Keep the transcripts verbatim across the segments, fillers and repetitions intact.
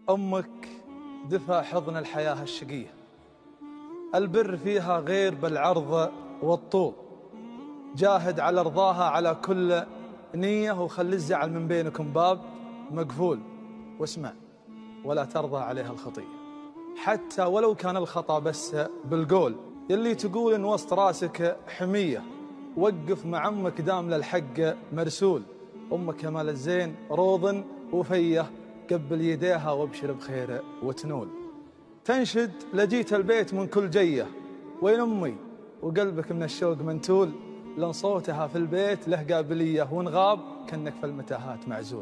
أمك دفى حضن الحياة الشقية، البر فيها غير بالعرض والطول، جاهد على رضاها على كل نية، وخلي الزعل من بينكم باب مقفول، واسمع ولا ترضى عليها الخطية، حتى ولو كان الخطأ بس بالقول. يلي تقول إن وسط راسك حمية، وقف مع أمك دام للحق مرسول. أمك يا مال الزين روض وفيه، قبل يديها وابشر بخير وتنول. تنشد لجيت البيت من كل جية، وين أمي وقلبك من الشوق منتول، لأن صوتها في البيت له قابلية، ونغاب كأنك في المتاهات معزول.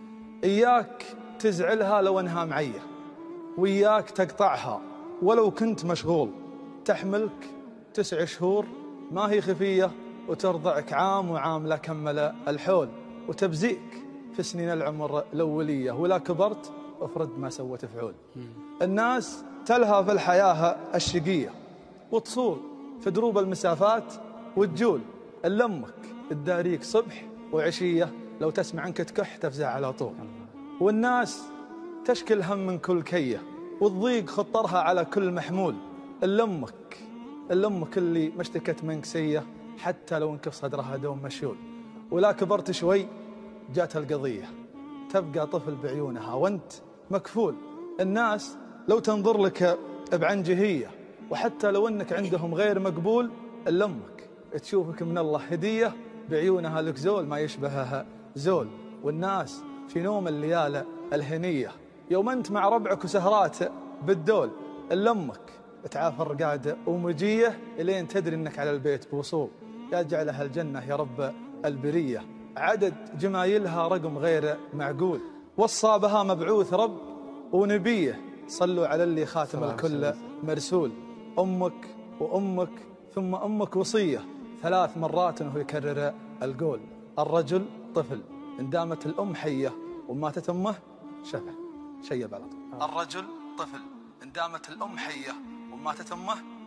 إياك تزعلها لو أنها معية، وإياك تقطعها ولو كنت مشغول. تحملك تسع شهور ما هي خفية، وترضعك عام وعام لا كمل الحول، وتبزيك في سنين العمر الأولية، ولا كبرت افرد ما سوت فعول. الناس تلهى في الحياة الشقية، وتصول في دروب المسافات وتجول. إلا أمك تداريك صبح وعشية، لو تسمع عنك تكح تفزع على طول. والناس تشكي الهم من كل كية، والضيق خطرها على كل محمول. إلا أمك إلا أمك اللي ما اشتكت منك سية، حتى لو انكف صدرها دوم مشيول. ولا كبرت شوي جات القضية، تبقى طفل بعيونها وانت مكفول. الناس لو تنظر لك بعنجهية، وحتى لو انك عندهم غير مقبول، إلا أمك تشوفك من الله هدية، بعيونها لك زول ما يشبهها زول. والناس في نوم الليالة الهنية، يوم أنت مع ربعك وسهرات بالدول. إلا أمك تعافى الرقادة ومجية، إلين تدري أنك على البيت بوصول. يا جعلها الجنة يا رب البرية، عدد جمايلها رقم غير معقول. وصى بها مبعوث رب ونبيه، صلوا على اللي خاتم الكل مرسول. أمك وأمك ثم أمك وصية، ثلاث مرات وهو يكرر القول. الرجل طفل إن دامت الأم حية، وماتت أمه شفع شيب على طول. الرجل طفل إن دامت الأم حية، وماتت أمه